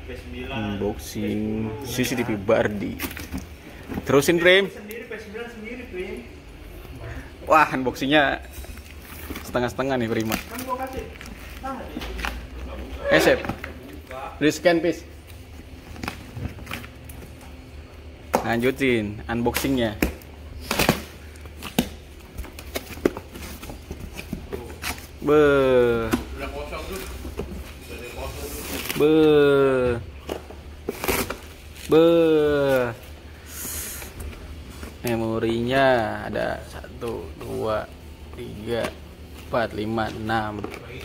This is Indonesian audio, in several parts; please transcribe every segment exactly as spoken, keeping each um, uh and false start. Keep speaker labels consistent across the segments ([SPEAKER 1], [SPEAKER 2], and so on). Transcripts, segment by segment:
[SPEAKER 1] Unboxing C C T V Bardi. Terusin Prim. Wah, unboxingnya setengah-setengah nih Prima. Eh Sep, di scan please. Lanjutin unboxingnya. Be, be, be. Memorinya ada satu, dua, tiga, empat, lima, enam.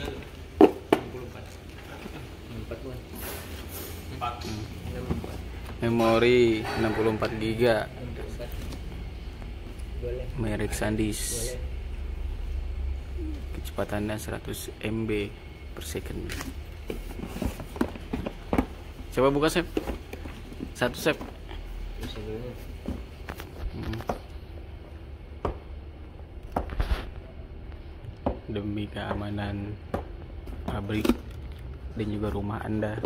[SPEAKER 1] Memori enam puluh empat giga. Merek SanDisk. Kecepatannya seratus megabyte per second. Coba buka Sep. Satu Sep. Hmm. Demi keamanan pabrik dan juga rumah Anda,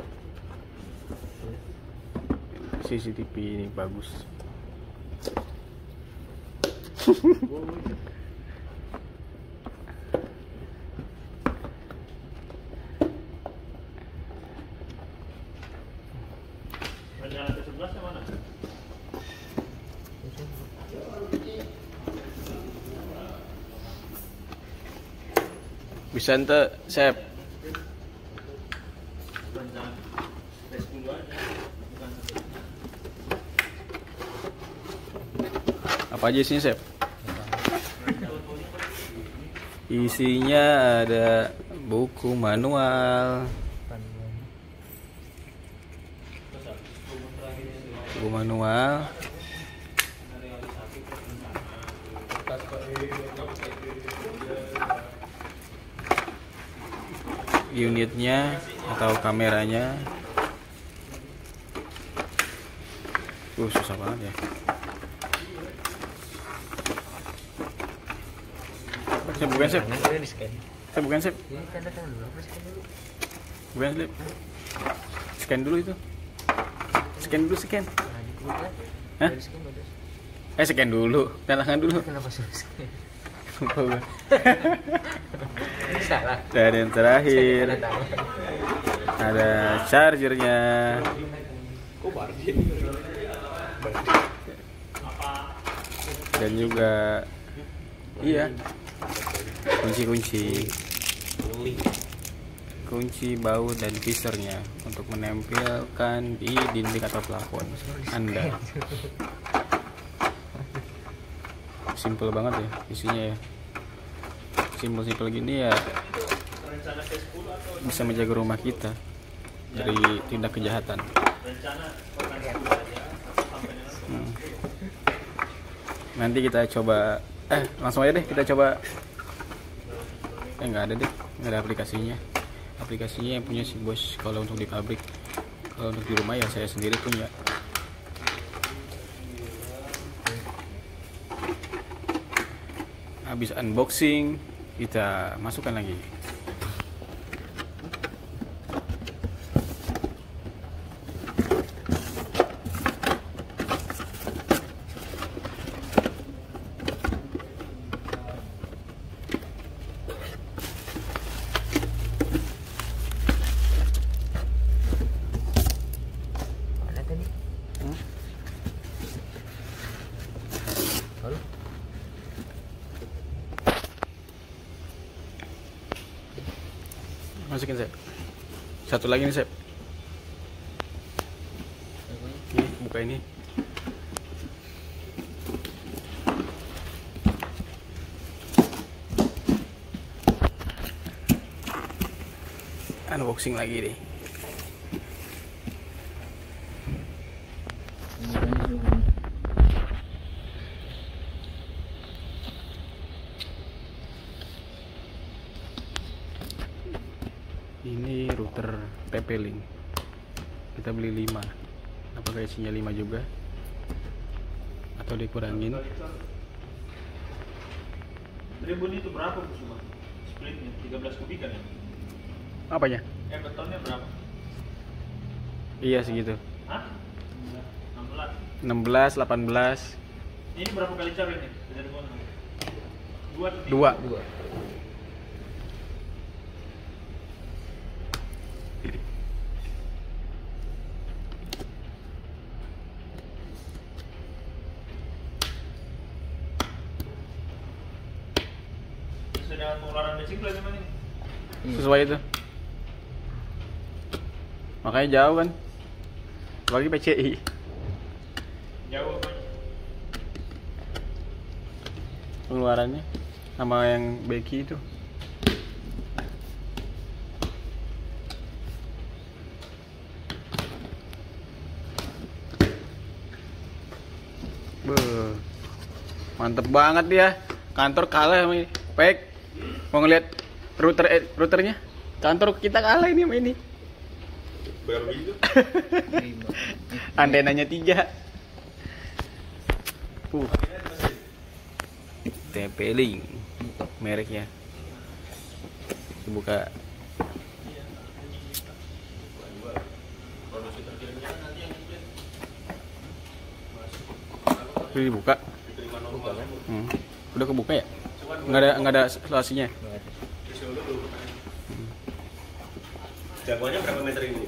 [SPEAKER 1] C C T V ini bagus. Bisa ente Sep. Apa aja isinya Sep? Isinya ada buku manual, buku manual, unitnya atau kameranya. Uh, susah banget ya. Saya bukan Sep. Saya bukan Sep. Bukan Sep. Scan dulu itu. Scan dulu scan. Hah? Eh scan dulu. Tanyakan dulu. Kenapa suruh scan? Salah. Dan yang terakhir ada chargernya. Dan juga iya kunci-kunci kunci baut dan visornya untuk menempelkan di dinding atau plafon Anda. Simple banget ya isinya ya. Simpel-simpel gini ya bisa menjaga rumah kita dari tindak kejahatan. Hmm. Nanti kita coba eh langsung aja deh kita coba. Eh nggak ada deh, nggak ada aplikasinya. Aplikasinya yang punya si bos kalau untuk di pabrik. Kalau untuk di rumah ya saya sendiri punya. Habis unboxing kita masukkan lagi. Masukin Sep. Satu lagi nih Sep. Nih, buka ini. Unboxing lagi deh. Ini router T P-Link. Kita beli lima. Apakah isinya lima juga? Atau dikurangin?
[SPEAKER 2] Tribun itu berapa Bu cuma? Splitnya tiga belas kubik kan ya?
[SPEAKER 1] Apanya?
[SPEAKER 2] Eh betonnya berapa?
[SPEAKER 1] Iya segitu.
[SPEAKER 2] Hah? enam belas.
[SPEAKER 1] enam belas, delapan belas.
[SPEAKER 2] Ini berapa kali cap ini? Dari mana? Dua atau tiga?
[SPEAKER 1] Dua.
[SPEAKER 3] Dua.
[SPEAKER 2] Sesuai dengan pengeluaran bensin plus emang ini?
[SPEAKER 1] Sesuai itu. Makanya jauh kan. Bagi P C I.
[SPEAKER 2] Jauh apa?
[SPEAKER 1] Pengeluarannya sama yang Becky itu. Beuh. Mantep banget dia. Kantor kalah sama ini. Pek. Mau ngeliat router eh, routernya? Kantor kita kalah ini sama ini.
[SPEAKER 3] Berapa itu?
[SPEAKER 1] Antenanya tiga. Uh. T P-Link mereknya. Dibuka. Udah dibuka.
[SPEAKER 3] Buka kan?
[SPEAKER 1] Hmm. Udah kebuka ya? Nggak ada nggak ada selasinya.
[SPEAKER 3] Jangkauannya berapa meter ini?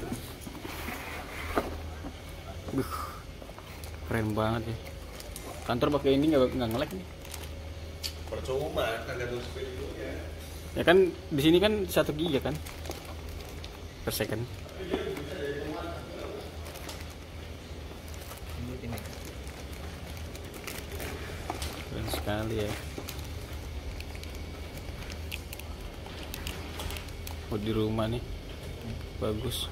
[SPEAKER 1] Buh, keren banget ya. Kantor pakai ini nggak nggak nge-lag nih.
[SPEAKER 3] Percuma, tergantung speed itu ya.
[SPEAKER 1] Ya kan di sini kan satu giga kan per second. Keren sekali ya. Oh, di rumah nih bagus.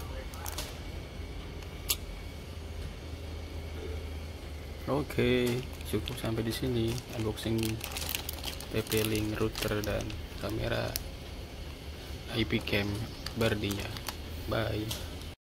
[SPEAKER 1] Oke, cukup sampai di sini unboxing T P-Link router dan kamera I P cam Bardinya. Bye.